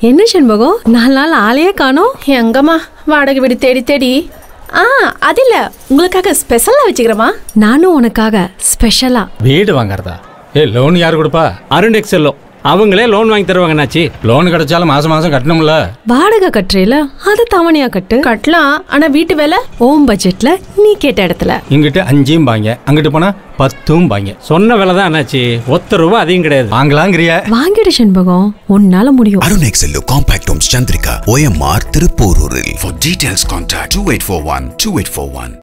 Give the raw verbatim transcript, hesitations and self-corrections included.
என்ன செண்பகம் நாலு நாள் ஆளையே காணோம்? எங்கம்மா வாடகை வீடு தேடி தேடி. ஆ அது இல்ல, உங்களுக்காக ஸ்பெஷலா வச்சுக்கிறேமா. நானும் உனக்காக ஸ்பெஷலா வீடு வாங்கறதா? ஏ லோன் யாரு கொடுப்பா? அருண் எக்ஸெல்லோ அவங்களே லோன் வாங்கி தருவாங்கன்னாச்சி. லோன் கிடைச்சாலும் மாசம் மாசம் கட்டணும்ல. வாடகை கட்டுறீல அது தவணையா கட்டு. கட்டலாம், ஆனா வீட்டு வேலை ஓம் பட்ஜெட்ல நீ கேட்ட இடத்துல. இங்கிட்ட அஞ்சும் பாங்க, அங்கிட்டு போனா பத்தும் பாங்க. சொன்ன வேலை தான் என்னாச்சு, ஒத்த ரூபா அதிகம் கிடையாது. வாங்கலாங்கிறிய? வாங்கிடு செண்பகம், உன்னால முடியும். Arun Excello compact homes Chandrika, O M R திருப்போரூரில். For details contact two eight four one two eight four one.